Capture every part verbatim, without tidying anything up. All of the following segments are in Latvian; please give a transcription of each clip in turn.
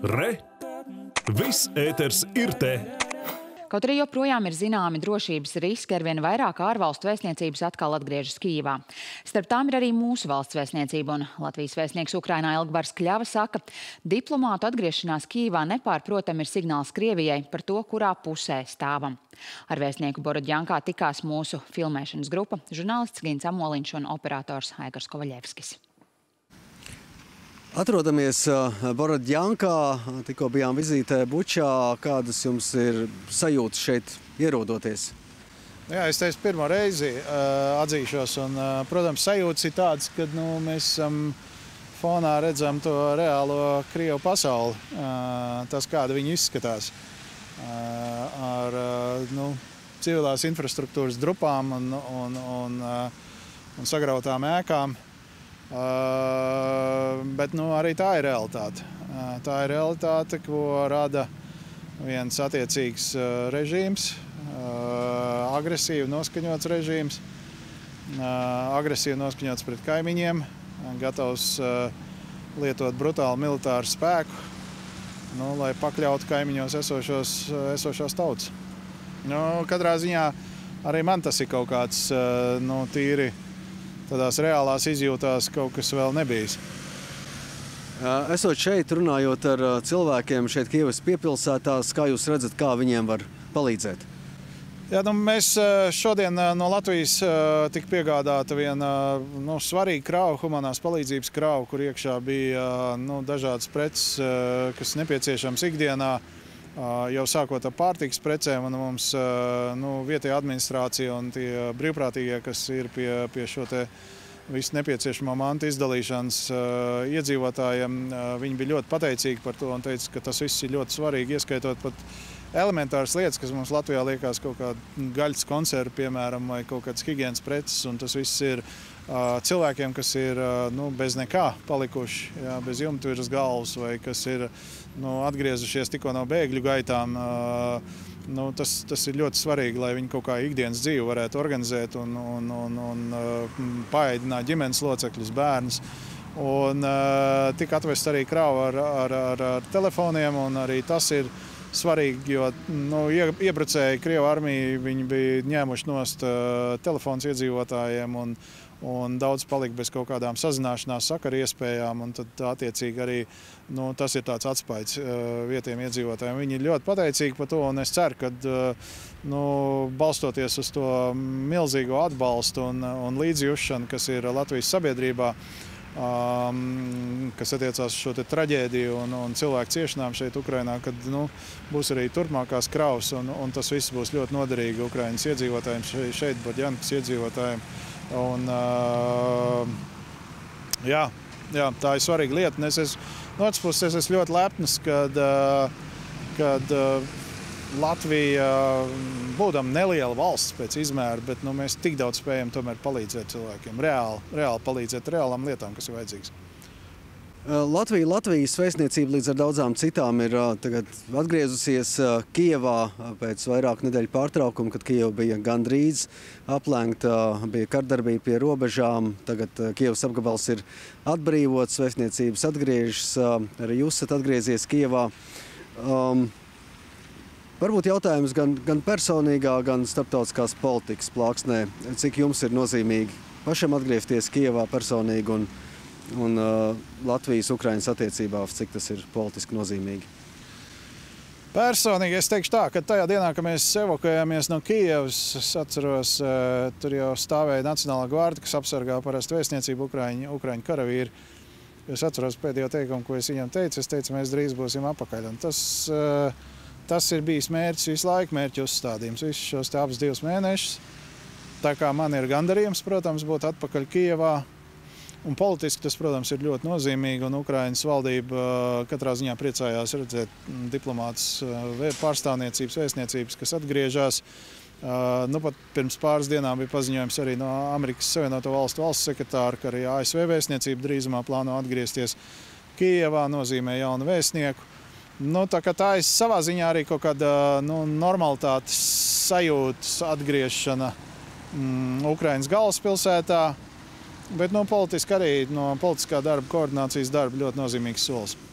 Re! Viss ēters ir te! Kaut arī joprojām ir zināmi drošības riski, arvien vairāk ārvalstu vēstniecības atkal atgriežas Kijivā. Starp tām ir arī mūsu valsts vēstniecība, un Latvijas vēstnieks Ukrainā Elgvars Kļava saka, diplomātu atgriešanās Kijivā nepārprotam ir signāls Krievijai par to, kurā pusē stāvam. Ar vēstnieku Borodjankā tikās mūsu filmēšanas grupa, žurnālists Gins Amoliņš un operators Aigars Kovaļevskis. Atrodamies Borodjankā, tikko bijām vizītē Bučā. Kādas jums ir sajūtas šeit ierodoties? Jā, es teicu pirmo reizi atzīšos, un, protams, sajūtas ir tādas, ka nu, mēs esam fonā redzam to reālo Krievu pasauli, tas, kāda viņi izskatās ar nu, civilās infrastruktūras drupām un, un, un, un sagrautām ēkām. Uh, bet nu, arī tā ir realitāte. Uh, tā ir realitāte, ko rada viens attiecīgs uh, režīms, uh, agresīvi noskaņots režīms, uh, agresīvi noskaņots pret kaimiņiem, uh, gatavs uh, lietot brutālu militāru spēku, nu, lai pakļautu kaimiņos esošos, esošās tautas. Nu, katrā ziņā arī man tas ir kaut kāds uh, nu, tīri tādās reālās izjūtās kaut kas vēl nebijis. Esot šeit, runājot ar cilvēkiem šeit Kijevas piepilsētās, kā jūs redzat, kā viņiem var palīdzēt? Jā, nu, mēs šodien no Latvijas tika piegādāta viena nu, svarīga krava, humanās palīdzības krava, kur iekšā bija nu, dažādas preces, kas nepieciešams ikdienā. Jau sākot ar pārtikas precēm, un mums nu, vietējā administrācija un tie brīvprātīgie, kas ir pie, pie šo te visu nepieciešamo mantu izdalīšanas iedzīvotājiem, viņi bija ļoti pateicīgi par to un teica, ka tas viss ir ļoti svarīgi, ieskaitot pat elementāras lietas, kas mums Latvijā liekas kaut kāda gaļas konserva, piemēram, vai kaut kāds higienas preces, un tas viss ir cilvēkiem, kas ir nu, bez nekā palikuši, jā, bez jumta virs galvas, vai kas ir nu, atgriezušies tikko no bēgļu gaitām. Nu, tas, tas ir ļoti svarīgi, lai viņi kaut kā ikdienas dzīvi varētu organizēt un, un, un, un paēdināt ģimenes locekļus, bērnus. Un tika atvest arī krava ar, ar, ar, ar telefoniem, un arī tas ir svarīgi, jo nu, iebrucēji Krievu armiju, viņi bija ņēmuši nost telefons iedzīvotājiem, un, un daudz palika bez kaut kādām sazināšanās sakaru iespējām, un tad attiecīgi arī nu, tas ir tāds atspaids vietējiem iedzīvotājiem. Viņi ir ļoti pateicīgi par to, un es ceru, ka nu, balstoties uz to milzīgo atbalstu un, un līdzjūšanu, kas ir Latvijas sabiedrībā, Um, kas attiecās uz šo te traģēdiju un, un cilvēku ciešanām šeit Ukrainā, kad nu, būs arī turpmākās kravas, un, un tas viss būs ļoti noderīgi Ukrainas iedzīvotājiem, šeit Borodjankas iedzīvotājiem. Un, uh, jā, jā, tā ir svarīga lieta. Un es esmu, no otras puses, es esmu ļoti lepns, kad, uh, kad uh, Latvija, būdam neliela valsts pēc izmēra, bet nu, mēs tik daudz spējam tomēr palīdzēt cilvēkiem, reāli, reāli palīdzēt reālām lietām, kas ir vajadzīgas. Latvija, Latvijas vēstniecība līdz ar daudzām citām ir tagad atgriezusies Kijevā pēc vairāku nedēļu pārtraukuma, kad Kijeva bija gandrīz aplenkta, bija kardarbība pie robežām. Tagad Kijevas apgabals ir atbrīvots, vēstniecības atgriežas, arī jūs esat atgriezies Kijevā. Um, Varbūt jautājums gan, gan personīgā, gan starptautiskās politikas plāksnē. Cik jums ir nozīmīgi pašam atgriezties Kijevā personīgi un, un uh, Latvijas-Ukrainas attiecībās, cik tas ir politiski nozīmīgi? Personīgi es teikšu tā, ka tajā dienā, kad mēs evakuējāmies no Kijevas, es atceros, uh, tur jau stāvēja Nacionālā gvarda, kas apsargā parasti vēstniecību Ukraiņu, Ukraiņu karavīri. Es atceros pēdējo teikumu, ko es viņam teicu. Es teicu, mēs drīz būsim apakaļ. Un tas, uh, Tas ir bijis mērķis visu laiku, mērķu uzstādījums, visus šos te abus divus mēnešus. Tā kā man ir gandarījums, protams, būt atpakaļ Kijevā. Un politiski tas, protams, ir ļoti nozīmīgi, un Ukrainas valdība katrā ziņā priecājās redzēt diplomātus, pārstāvniecības, vēstniecības, kas atgriežas. Nu, pat pirms pāris dienām bija paziņojums arī no Amerikas Savienoto Valstu valsts sekretāra, ka arī A S V vēstniecība drīzumā plāno atgriezties Kijevā, nozīmē jaunu vēstnieku. Nu, tā, tā ir savā ziņā arī kaut kāda nu, normalitātes sajūtas atgriešana mm, Ukrainas galvaspilsētā, bet nu, politiski arī no politiskā darba, koordinācijas darba ļoti nozīmīgs solis.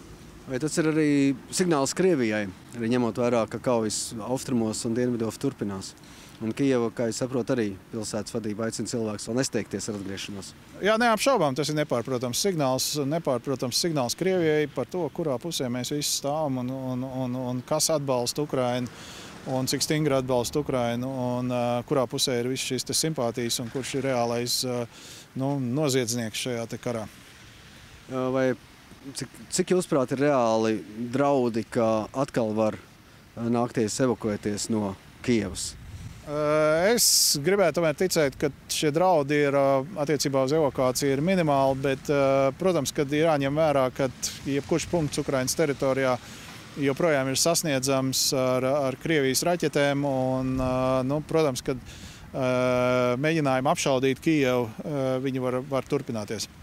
Vai tas ir arī signāls Krievijai, arī ņemot vērā, ka kaujas austrumos un dienvidos turpinās? Un Kijeva, kā es saprotu, arī pilsētas vadība aicina cilvēkus vēl nesteigties ar atgriešanos. Jā, neapšaubām, tas ir nepārprotams signāls, nepārprotams signāls Krievijai par to, kurā pusē mēs visi stāvam un, un, un, un kas atbalsta Ukrainu un cik stingri atbalsta Ukrainu un uh, kurā pusē ir viss šīs simpātijas un kurš ir reālais uh, nu, noziedznieks šajā te karā. Vai cik, cik jūsuprāt ir reāli draudi, ka atkal var nākties evakuēties no Kijevas? Es gribētu tomēr ticēt, ka šie draudi ir attiecībā uz evakuāciju ir minimāli, bet, protams, kad ir jāņem vērā, ka jebkurš punkts Ukrainas teritorijā joprojām ir sasniedzams ar, ar Krievijas raķetēm un, nu, protams, kad mēģinājumi apšaudīt Kijevu, viņi var, var turpināties.